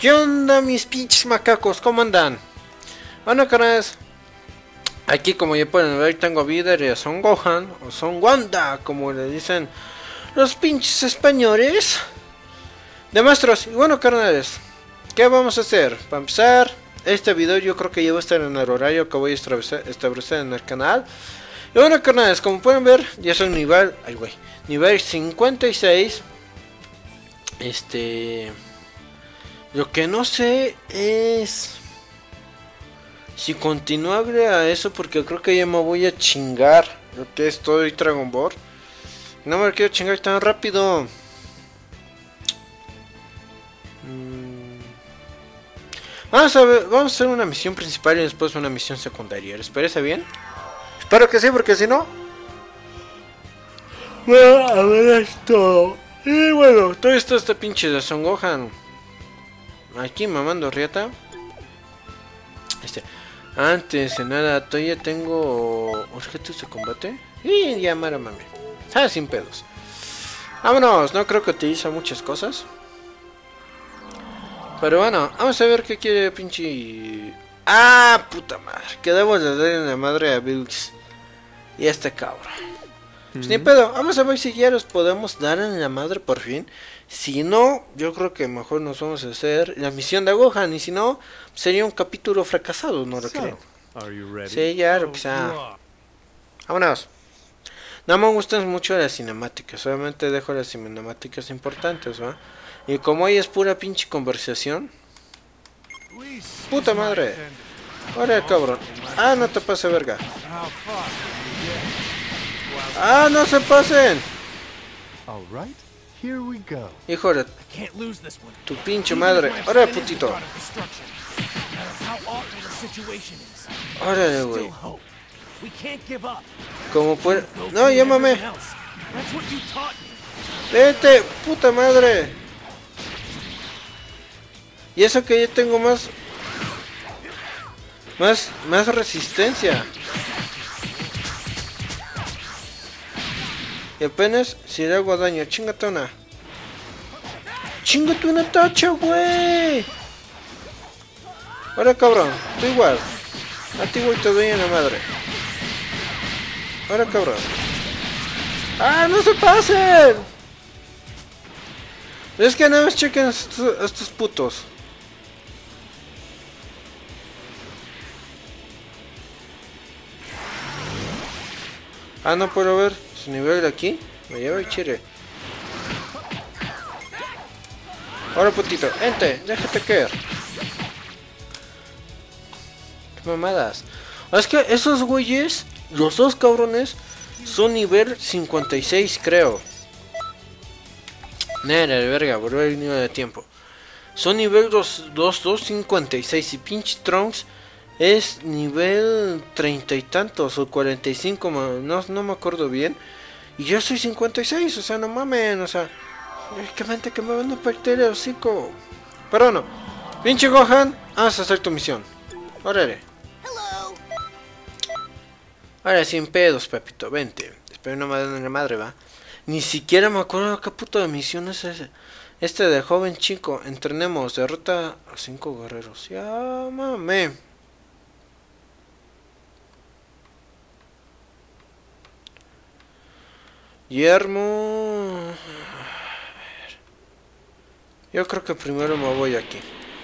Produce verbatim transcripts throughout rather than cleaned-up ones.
¿Qué onda mis pinches macacos? ¿Cómo andan? Bueno, carnales, aquí como ya pueden ver tengo a Videl y a Son Gohan, o Son Wanda, como le dicen los pinches españoles de maestros. Y bueno, carnales, ¿qué vamos a hacer? Para empezar, este video yo creo que ya va a estar en el horario que voy a establecer, establecer en el canal. Y bueno, carnales, como pueden ver, ya soy nivel, ay güey, nivel cincuenta y seis. Este... Lo que no sé es si continuarle a eso, porque creo que ya me voy a chingar lo que es todo el Dragon Ball. No me lo quiero chingar tan rápido. Mm. Vamos a ver, vamos a hacer una misión principal y después una misión secundaria. ¿Les parece bien? Espero que sí, porque si no... Bueno, a ver esto. Y bueno, todo esto este pinche de Son Gohan aquí mamando riata. Este, antes de nada, todavía tengo objetos de combate. Y ya mara mame. Ah, sin pedos. Vámonos, no creo que utilice muchas cosas. Pero bueno, vamos a ver qué quiere pinche. Ah, puta madre. Que debo de darle en la madre a Bilks y a este cabrón. Pues ni pedo, vamos a ver si ya los podemos dar en la madre por fin. Si no, yo creo que mejor nos vamos a hacer la misión de Gohan. Y si no, sería un capítulo fracasado, ¿no lo creen? Sí, ya lo que sea. Vámonos. No me gustan mucho las cinemáticas, solamente dejo las cinemáticas importantes, ¿va? Y como hoy es pura pinche conversación. Puta madre. Ahora cabrón. Ah, no te pases verga. ¡Ah, no se pasen! Hijo de tu pinche madre. ¡Órale, putito! ¡Órale, güey! ¿Cómo puede? ¡No, llámame! ¡Vete, puta madre! Y eso que yo tengo más... Más, más resistencia. Y apenas si le hago daño, chingate una. Chingate una tacha, güey. Ahora cabrón, tú igual. A ti güey te doy en la madre. Ahora cabrón. ¡Ah, no se pasen! Es que nada más chequen estos, estos putos. Ah, no puedo ver su nivel de aquí. Me lleva y chile. Ahora putito, ente, déjate caer. Qué mamadas. Es que esos güeyes, los dos cabrones, son nivel cincuenta y seis, creo. Nera, de verga, volver el nivel de tiempo. Son nivel dos, dos, dos, cincuenta y seis. Y pinche Trunks es nivel treinta y tantos o cuarenta y cinco, no, no me acuerdo bien. Y yo soy cincuenta y seis, o sea, no mamen, o sea, es que mente que me van a partir el hocico. Pero no, pinche Gohan, vamos a hacer tu misión. Órale. Ahora sin pedos, Pepito, vente. Espero no me den la madre, va. Ni siquiera me acuerdo qué puto de misión es ese. Este de joven chico, entrenemos, derrota a cinco guerreros. Ya, mame. Yermo. Yo creo que primero me voy aquí.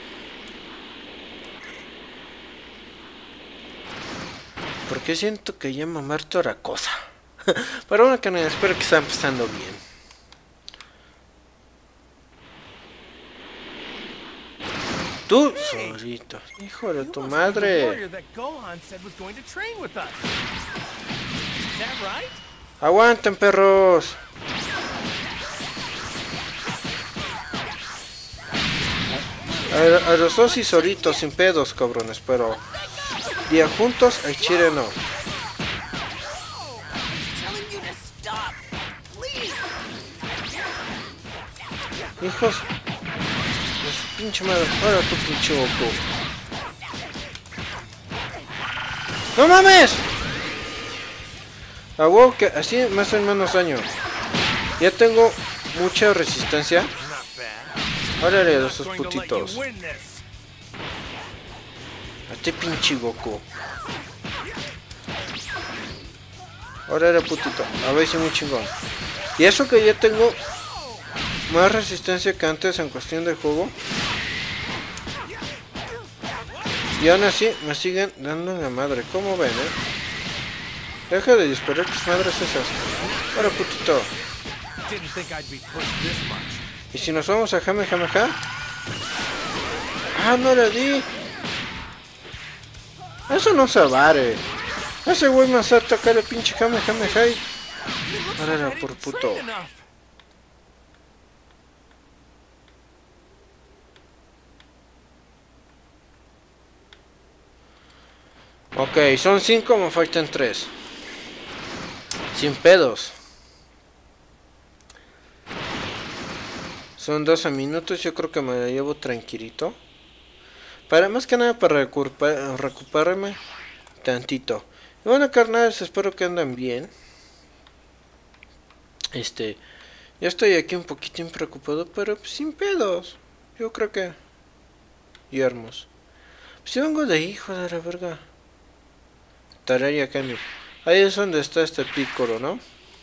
Porque siento que ya me muerto otra cosa. Pero bueno, que no, espero que esté empezando bien. Tú solito, hijo de tu madre. Aguanten, perros. A, a los dos y solitos, sin pedos, cabrones, pero bien juntos, al chile no. Hijos de su pinche madre. Ahora tu pinche Goku. ¡No mames! A huevo que así me hacen menos daño. Ya tengo mucha resistencia. Órale, esos putitos. A ti pinche Goku. Órale, putito. A ver si muy chingón. Y eso que ya tengo más resistencia que antes en cuestión de juego. Y aún así me siguen dando la madre. ¿Cómo ven, eh? Deja de disparar tus madres esas. Ahora, putito. ¿Y si nos vamos a Jame Jame Ja? Ah, no le di. Eso no se vale. Ese güey me hace atacar el pinche Jame Jame Ja. Ahora era por puto. Ok, son cinco, me faltan tres. Sin pedos. Son doce minutos, yo creo que me la llevo tranquilito. Para más que nada para recuper recuperarme tantito. Y bueno, carnales, espero que andan bien. Este, yo estoy aquí un poquitín preocupado, pero pues, sin pedos. Yo creo que... Y hermoso. Pues yo vengo de ahí, hijo de la verga. Tararia Kami. Ahí es donde está este Piccolo, ¿no?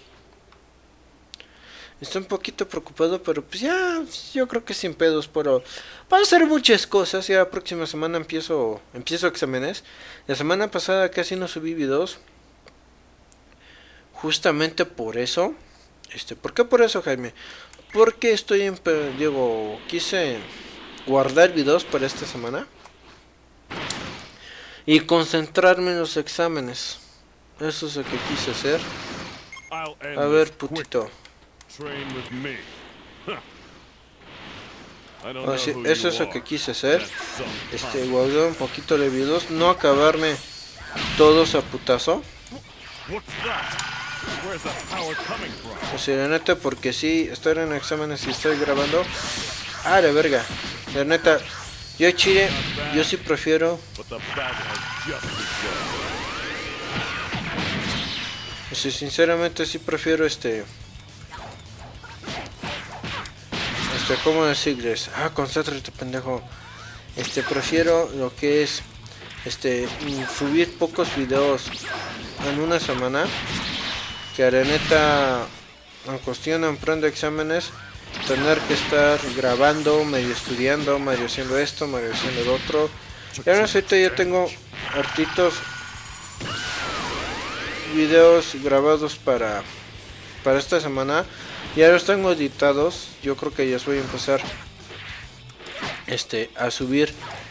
Estoy un poquito preocupado, pero pues ya, yo creo que sin pedos, pero van a hacer muchas cosas. Ya la próxima semana empiezo, empiezo exámenes. La semana pasada casi no subí videos. Justamente por eso. Este, ¿por qué por eso, Jaime? Porque estoy en, digo, quise guardar videos para esta semana. Y concentrarme en los exámenes. Eso es lo que quise hacer. A ver, putito. Oh, sí, eso es lo que quise hacer. Este, guardar un poquito de videos. No acabarme todos a putazo. O sea, la neta, porque sí, estoy en exámenes y estoy grabando. Ah, de verga. La neta, yo chile, yo sí prefiero. O sea, sinceramente sí prefiero este. Este, ¿cómo decirles? Ah, concéntrate, pendejo. Este, prefiero lo que es este, subir pocos videos en una semana. Que la neta, en cuestión de emprendo exámenes, tener que estar grabando, medio estudiando, medio haciendo esto, medio haciendo lo otro. Y ahora ahorita yo tengo hartitos videos grabados para para esta semana. Ya los tengo editados. Yo creo que ya voy a empezar este a subir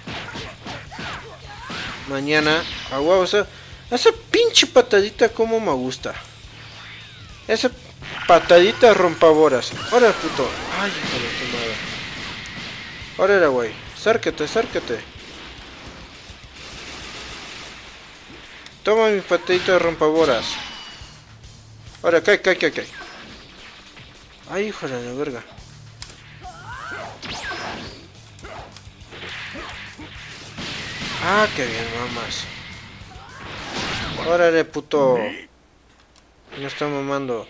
mañana. Ah, wow, o sea, esa pinche patadita como me gusta. Esa patadita rompaboras. Ahora, puto. Ay, hijo de tu madre. Ahora, güey. Acércate, acércate. Toma mi patadita de rompaboras. Ahora, cae, cae, cae, cae. Ay, hijo de la verga. Ah, qué bien, mamás. Órale, puto. No está mamando.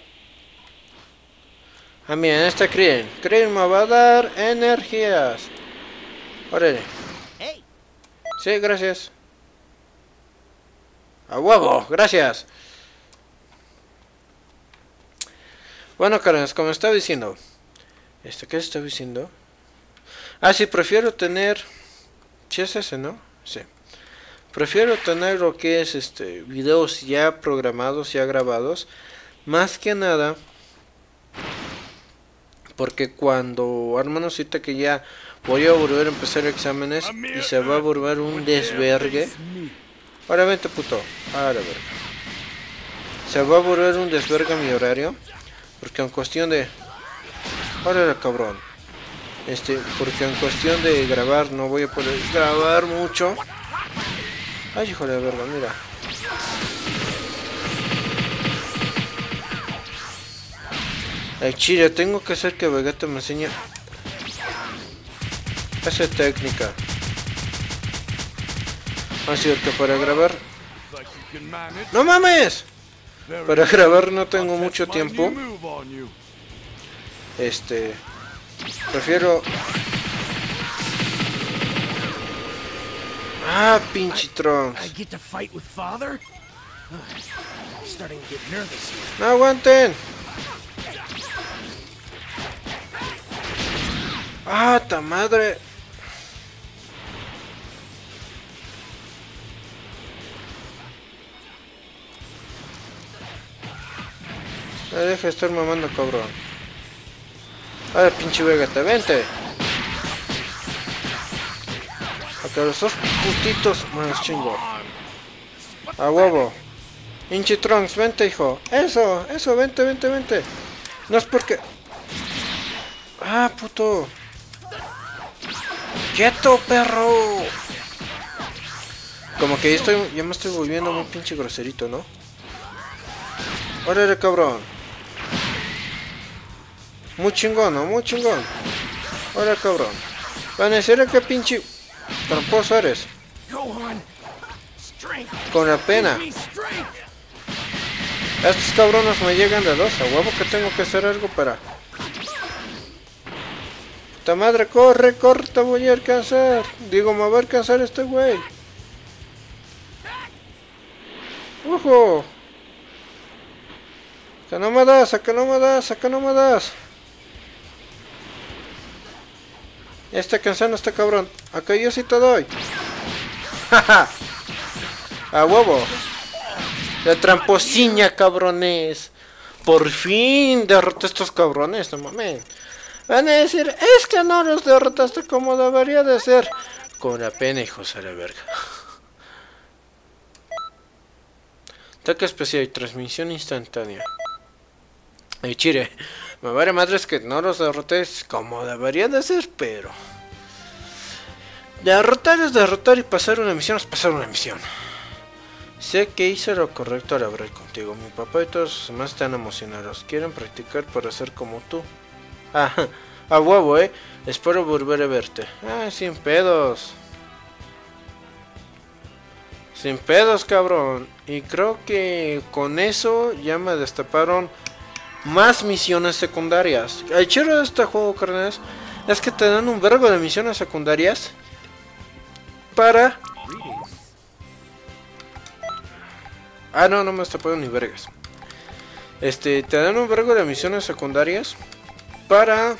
Ah, miren, esta Krillin. Krillin me va a dar energías. Órale. Sí, gracias. A huevo, gracias. Bueno, carnes, como estaba diciendo. Este, ¿qué estaba diciendo? Ah, sí, prefiero tener... ¿Sí es ese, no? Sí. Prefiero tener lo que es este videos ya programados, ya grabados. Más que nada porque cuando, hermanos, ahorita que ya voy a volver a empezar exámenes y se va a volver un desvergue. Ahora vente, puto. Ahora verga. Se va a volver un desvergue mi horario. Porque en cuestión de... Ahora cabrón. Este, porque en cuestión de grabar no voy a poder grabar mucho. Ay, hijo de verga, mira. El chile, tengo que hacer que Vegeta me enseñe esa técnica. Así que para grabar... ¡No mames! Para grabar no tengo mucho tiempo. Este... Prefiero Ah, pinche Trunks. I get to fight with father? Starting to get nervous here. No aguanten. Ah, ta madre. Me deja de estar mamando, cabrón. A ver, pinche Vegeta, vente. Acá los dos putitos más chingo. A huevo. Pinche Trunks, vente, hijo. Eso, eso, vente, vente, vente. No es porque... Ah, puto. ¡Quieto, perro! Como que ya, estoy, ya me estoy volviendo muy pinche groserito, ¿no? Órale, cabrón. Muy chingón, ¿no? Muy chingón. Órale, cabrón. Van a decir que pinche tramposo eres. Con la pena. Estos cabrones me llegan de dos. A huevo que tengo que hacer algo para... ¡Ta madre, corre, corre! Te voy a alcanzar. Digo, me va a alcanzar este güey. ¡Ojo! ¡Que no me das! ¡A que no me das! ¡A que no me das! Ya está cansando este cabrón. Acá yo sí te doy. ¡Jaja! ¡A huevo! La tramposiña, cabrones. Por fin derroté a estos cabrones, no mames. Van a decir, es que no los derrotaste como debería de ser. Con la pena, hijos de la verga. Ataque especial y transmisión instantánea. Ay, chire. Me vale madres que no los derroté como debería de ser, pero... Derrotar es derrotar y pasar una misión es pasar una misión. Sé que hice lo correcto al hablar contigo. Mi papá y todos los demás están emocionados. Quieren practicar para ser como tú. Ah, a huevo, eh. Espero volver a verte. Ah, sin pedos. Sin pedos, cabrón. Y creo que con eso ya me destaparon más misiones secundarias. El chido de este juego, carnales, es que te dan un vergo de misiones secundarias para... Ah, no, no me destaparon ni vergas. Este, te dan un vergo de misiones secundarias para...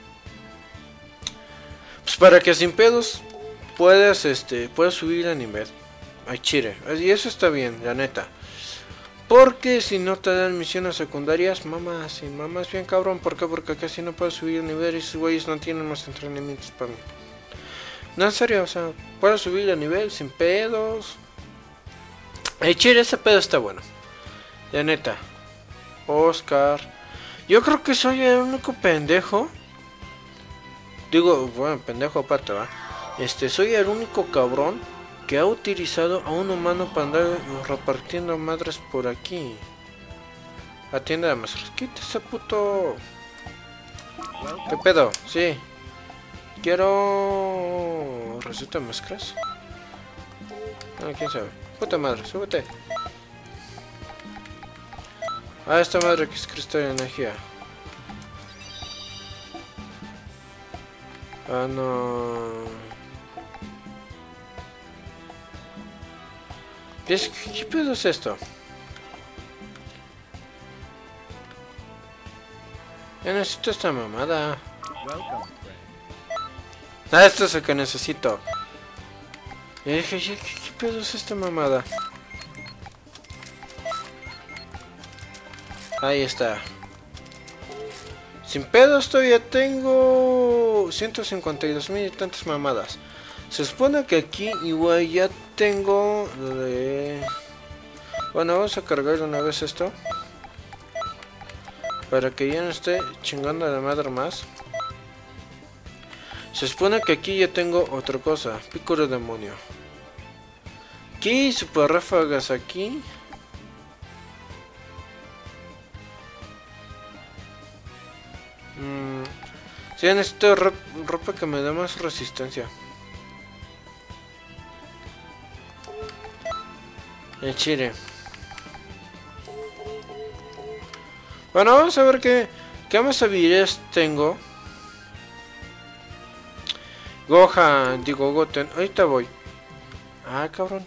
Pues para que sin pedos puedas, este, puedas subir a nivel. Ay, chile. Y eso está bien, la neta. Porque si no te dan misiones secundarias, mamá, si mamá es bien cabrón. ¿Por qué? Porque casi no puedes subir a nivel y esos güeyes no tienen más entrenamientos para mí. No, en serio, o sea, puedes subir a nivel sin pedos. Ay, chile, ese pedo está bueno. La neta. Oscar. Yo creo que soy el único pendejo. Digo, bueno, pendejo aparte, va. Este, soy el único cabrón que ha utilizado a un humano para andar repartiendo madres por aquí. Atiende a más. Quita ese puto. ¿Qué pedo? Sí. Quiero... receta de mezclas. Ah, quién sabe. Puta madre, súbete. Ah, esta madre que es cristal de energía. Ah, no. ¿Qué, es, ¿Qué pedo es esto? Yo necesito esta mamada. Ah, esto es el que necesito. Y dije, ¿qué, ¿qué pedo es esta mamada? Ahí está. Sin pedos todavía tengo ciento cincuenta y dos mil y tantas mamadas. Se supone que aquí igual ya tengo de... Bueno, vamos a cargar una vez esto. Para que ya no esté chingando a la madre más. Se supone que aquí ya tengo otra cosa. Pícoro demonio. Aquí, super ráfagas aquí. Mm, sí, necesito ropa que me dé más resistencia. El chile. Bueno, vamos a ver qué, qué más habilidades tengo. Gohan, digo Goten, ahorita voy. Ah, cabrón.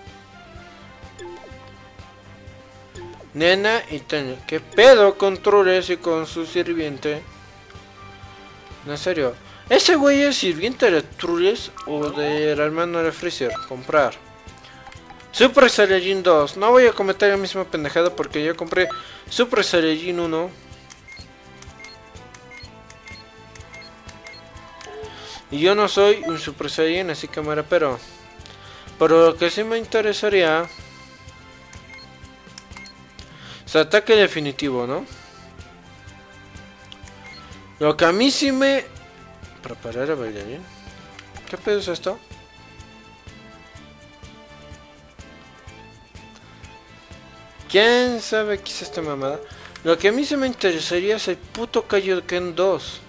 Nena y Tania. ¿Qué pedo con Trules y con su sirviente? En serio. ¿Ese güey es sirviente de Trules o del hermano de Freezer? Comprar. Super Saiyajin dos. No voy a cometer la misma pendejada porque yo compré Super Saiyajin uno. Y yo no soy un Super Saiyajin, así que me pero. Pero lo que sí me interesaría... es ataque definitivo, ¿no? Lo que a mí sí me... preparar a bailarín. ¿Qué pedo es esto? ¿Quién sabe qué es esta mamada? Lo que a mí sí me interesaría es el puto Kaioken dos.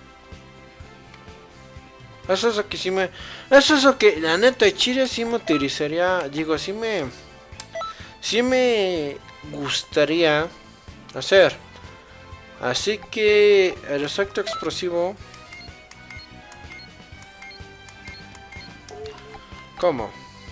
Eso es lo que sí me... Eso es lo que la neta de Chile sí me utilizaría. Digo, sí me... Sí me gustaría hacer. Así que el efecto explosivo. ¿Cómo?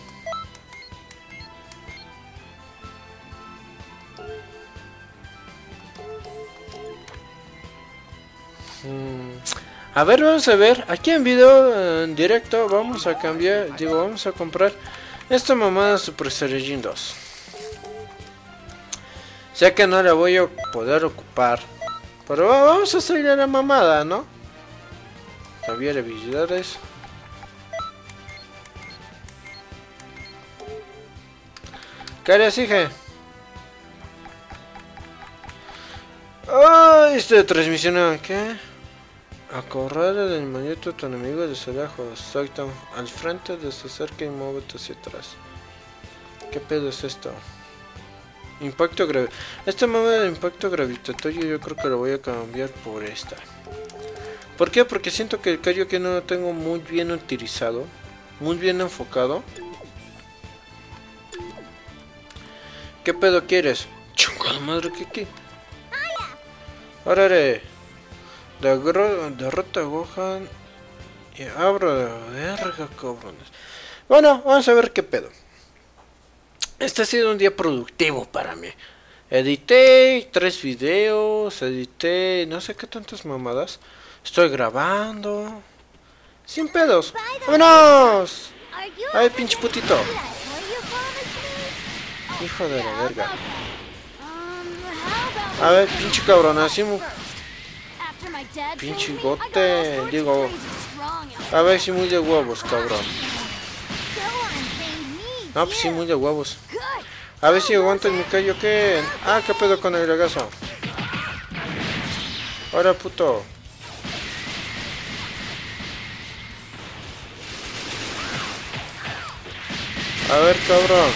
Hmm. A ver, vamos a ver. Aquí en video en directo vamos a cambiar. Digo, vamos a comprar esta mamada Super Saiyajin dos. Sé que no la voy a poder ocupar, pero vamos a salir a la mamada, ¿no? Cambiar habilidades. ¿Qué le exige? ¡Oh! Este de transmisión, ¿qué? Acorrala del manito a tu enemigo desde lejos. Salta al frente, desde cerca y muévete hacia atrás. ¿Qué pedo es esto? Impacto gravitatorio. Esta mamá de impacto gravitatorio yo creo que lo voy a cambiar por esta. ¿Por qué? Porque siento que el Kaioken no lo tengo muy bien utilizado. Muy bien enfocado. ¿Qué pedo quieres? Chungada madre, ¿qué qué? Órale. Derrota a Gohan. Y abro de verga, cabrones. Bueno, vamos a ver qué pedo. Este ha sido un día productivo para mí. Edité tres videos, edité no sé qué tantas mamadas. Estoy grabando. Sin pedos. ¡Vámonos! ¡Ay, pinche putito! Hijo de la verga. A ver, pinche cabrón, así mu... pinche bote. Digo... A ver si muy de huevos, cabrón. No, pues sí, muy de huevos. A ver si aguanta mi Kaioken. Ah, qué pedo con el regazo. Ahora, puto. A ver, cabrón.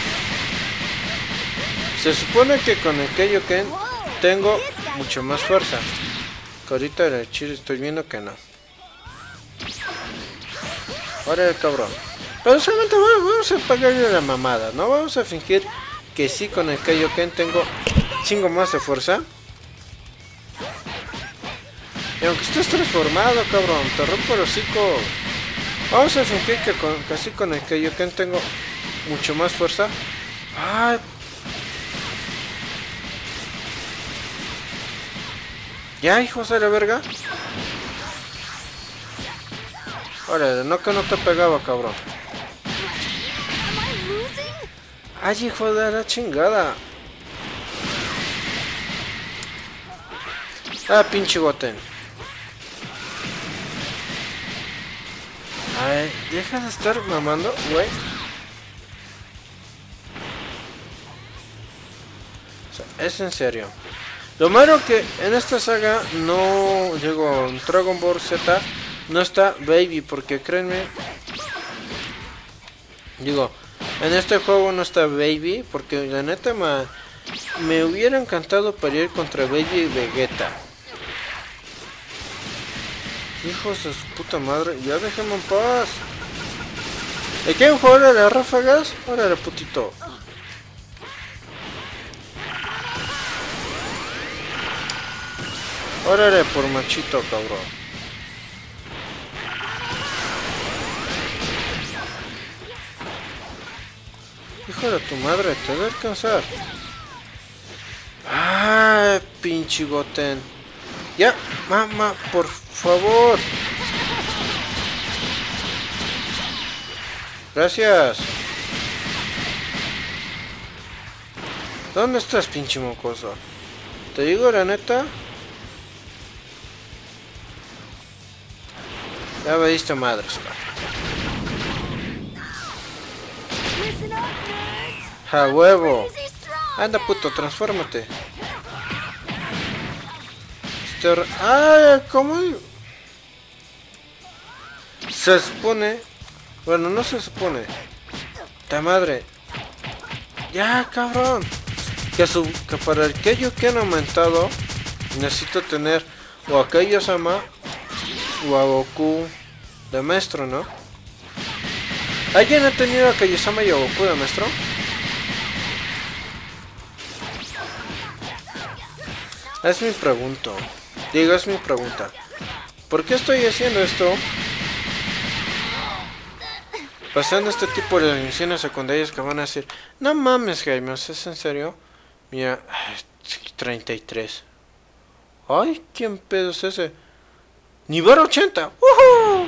Se supone que con el Kaioken tengo mucho más fuerza. Que ahorita en el chile estoy viendo que no. Ahora, cabrón. Pero solamente vamos a pagarle la mamada, ¿no? Vamos a fingir que sí con el Kaioken tengo chingo más de fuerza. Y aunque estés transformado, cabrón, te rompo el hocico. Vamos a fingir que, con, que sí con el Kaioken tengo mucho más fuerza. Ay. Ya, hijos de la verga. Órale, no que no te pegaba, cabrón. Ay, hijo de la chingada. Ah, pinche Goten. Ay, deja de estar mamando, güey. O sea, es en serio. Lo malo que en esta saga no llegó en Dragon Ball Z. No está Baby, porque créanme. Digo, en este juego no está Baby, porque la neta me, me hubiera encantado pelear contra Baby y Vegeta. Hijos de su puta madre, ya déjenme en paz. ¿De quién jugar a las ráfagas? Órale, putito. Órale por machito, cabrón. Hijo de tu madre, te voy a alcanzar. Ah, pinche Goten. Ya, mamá, por favor. Gracias. ¿Dónde estás, pinche mocoso? Te digo la neta. Ya me diste madres, a huevo. Anda, puto, transfórmate. Este... ¡Ay! ¿Cómo? Se supone... Bueno, no se supone. ¡Ta madre! ¡Ya, cabrón! Que, su... que para aquello que han aumentado, necesito tener o a Kaiosama o a Goku de maestro, ¿no? ¿Alguien ha tenido a Kaiosama y a Goku de maestro? Es mi pregunta. Digo, es mi pregunta. ¿Por qué estoy haciendo esto? Pasando este tipo de misiones secundarias que van a decir, no mames, Jaime, ¿es en serio? Mira, treinta y tres. Ay, ¿quién pedo es ese? Nivel ochenta. ¡Woohoo!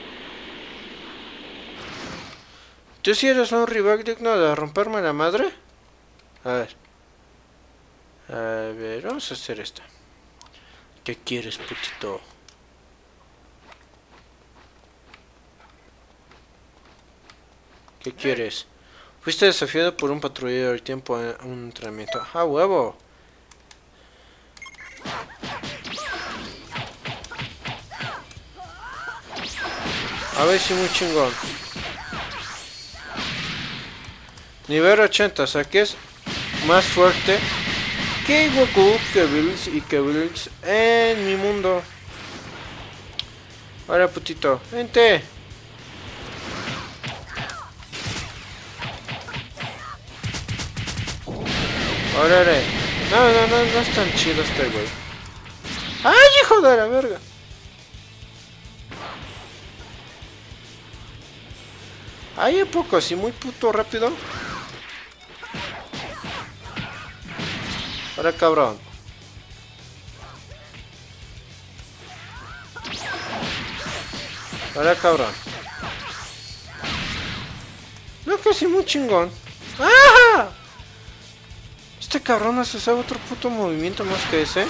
¿Tú sí eres un rival digno de romperme la madre? A ver. A ver, vamos a hacer esto. ¿Qué quieres, putito? ¿Qué quieres? Fuiste desafiado por un patrullero del tiempo en un entrenamiento. ¡Ah, huevo! A ver si muy chingón. Nivel ochenta, o sea que es más fuerte que Goku, que Bills y que Bills en mi mundo. Ahora, putito, vente. Órale. No, no, no, no es tan chido este güey. ¡Ay, hijo de la verga! Ay, ¿a poco así muy puto rápido? Ahora, cabrón. Ahora, cabrón. No, que sí muy chingón. ¡Ah! Este cabrón no se sabe otro puto movimiento más que ese.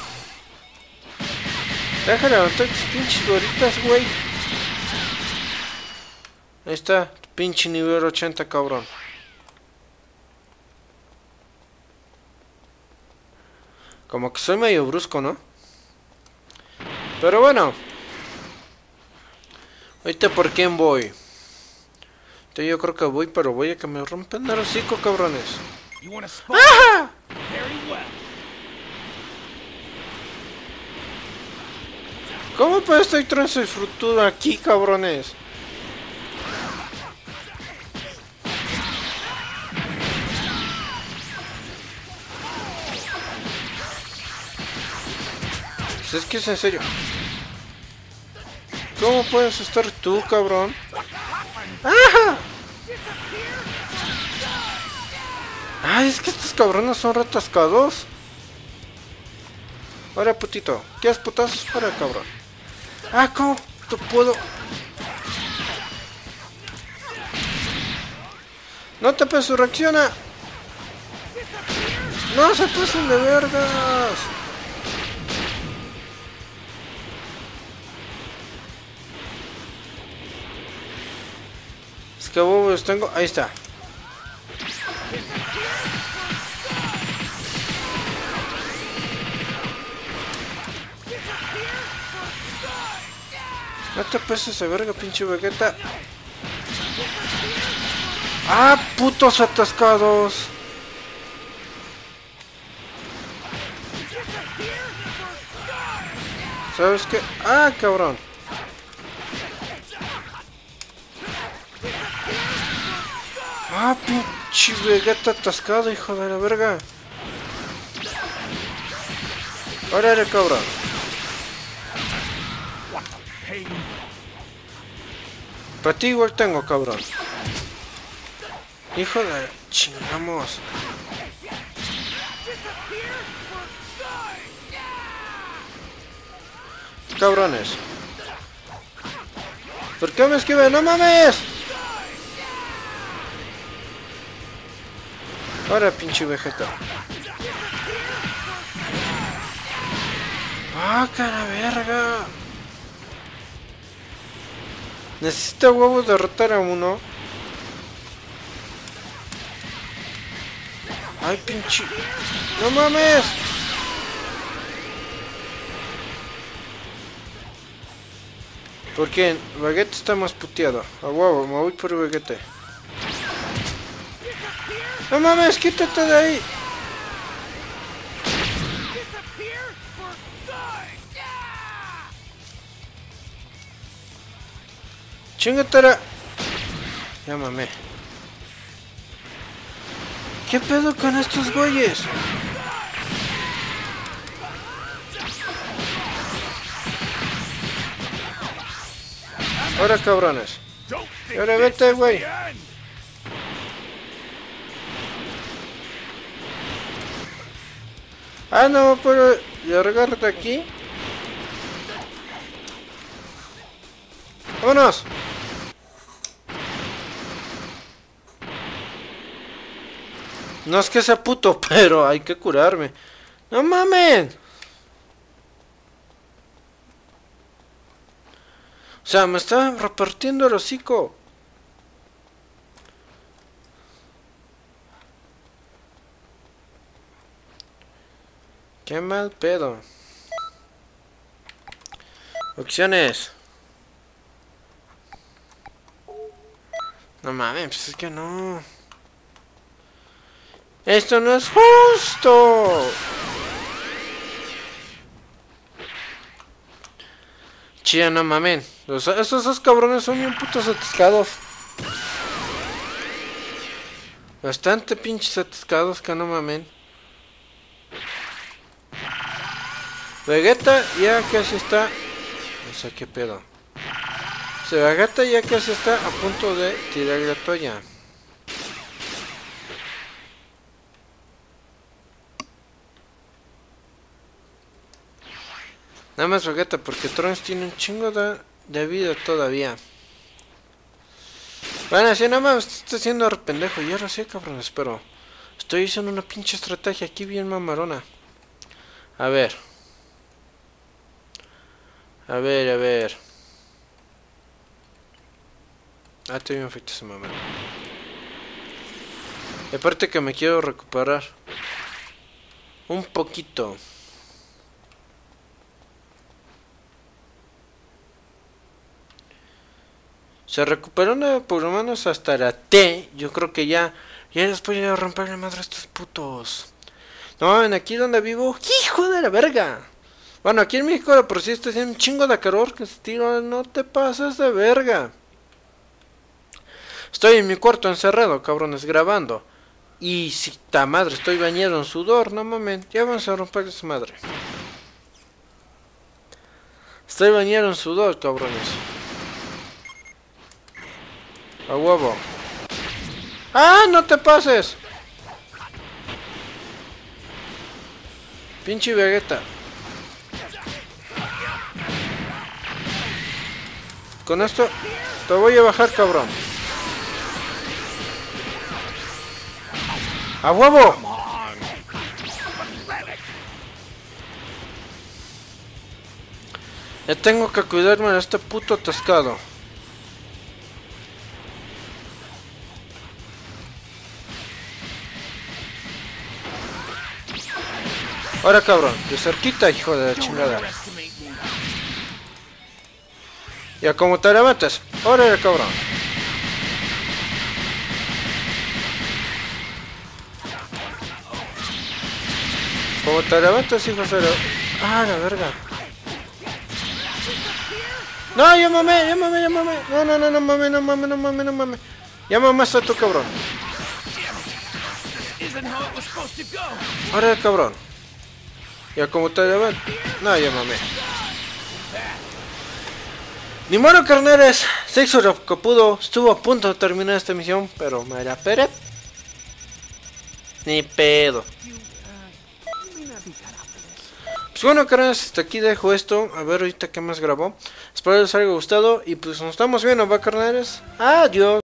Deja levantar tus pinches doritas, güey. Ahí está, pinche nivel ochenta, cabrón. Como que soy medio brusco, ¿no? Pero bueno. Ahorita por quién voy. Entonces yo creo que voy, pero voy a que me rompen el hocico, cabrones. ¡Ajá! ¿Cómo puede estar trance frutudo aquí, cabrones? Pues es que es en serio. ¿Cómo puedes estar tú, cabrón? ¡Ajá! Ay, es que estos cabrones son retascados. Ahora, putito. ¿Quieres putazos? Ahora, cabrón. Ah, ¿cómo te puedo? No te pases, reacciona. No se pasen de vergas. Es que bobos tengo. Ahí está. No te pases de verga, pinche Vegeta. ¡Ah, putos atascados! ¿Sabes qué? ¡Ah, cabrón! ¡Ah, pinche Vegeta atascado, hijo de la verga! ¡Órale, cabrón! Para ti igual tengo, cabrón. Hijo de... chingamos. Cabrones. ¿Por qué me esquivan? ¡No mames! Ahora, pinche Vegeta. ¡Ah, cara verga! Necesita huevos derrotar a uno. ¡Ay, pinche! ¡No mames! ¿Por qué? Vegeta está más puteado. A huevo, me voy por Vegeta. ¡No mames! ¡Quítate de ahí! ¡Chingatera! Ya mamé. ¿Qué pedo con estos güeyes? Ahora, cabrones. Y ahora vete, güey. Ah, no, pero largarte aquí. ¡Vámonos! No es que sea puto, pero hay que curarme. ¡No mamen! O sea, me estaban repartiendo el hocico. Qué mal pedo. Opciones. No mames, pues es que no. Esto no es justo. Chía, no mamen. Los, esos dos cabrones son bien putos atascados. Bastante pinches atascados, que no mamen. Vegeta ya casi está. No sé qué pedo. Se Vegeta ya casi está a punto de tirar la toalla. Nada más Vegeta, porque Trunks tiene un chingo de, de vida todavía. Bueno, así nada más estoy haciendo pendejo. Y ahora sí, cabrones, pero estoy haciendo una pinche estrategia aquí bien mamarona. A ver. A ver, a ver. Ah, estoy bien feito ese mamá. Y aparte que me quiero recuperar un poquito. Se recuperó una, por lo menos hasta la T. Yo creo que ya. Ya después de romper la madre a estos putos. No, en aquí donde vivo. ¡Hijo de la verga! Bueno, aquí en México por si está haciendo un chingo de calor. Que se tiro, no te pases de verga. Estoy en mi cuarto encerrado, cabrones, grabando. Y si ta madre, estoy bañado en sudor. No mames, ya vamos a romper esa madre. Estoy bañado en sudor, cabrones. A huevo. ¡Ah! ¡No te pases! Pinche Vegeta. Con esto te voy a bajar, cabrón. ¡A huevo! Ya tengo que cuidarme de este puto atascado. Ahora, cabrón, de cerquita, hijo de la chingada. Ya como te levantas. Ahora, cabrón. Como te levantas, hijo de la... Ah, la verga. No, ya mamé, ya mamé, ya mamé. No, no, no, no mames, no mames, no mames, no mames. Ya mamaste a tu cabrón. Ahora, cabrón. Ya como te levantas. No, ya mamé. Ni modo, carnales. Sexo Copudo estuvo a punto de terminar esta misión, pero me la peré. Ni pedo. Pues bueno, carnales, hasta aquí dejo esto. A ver ahorita qué más grabó. Espero les haya gustado. Y pues nos estamos viendo, va, carnales. Adiós.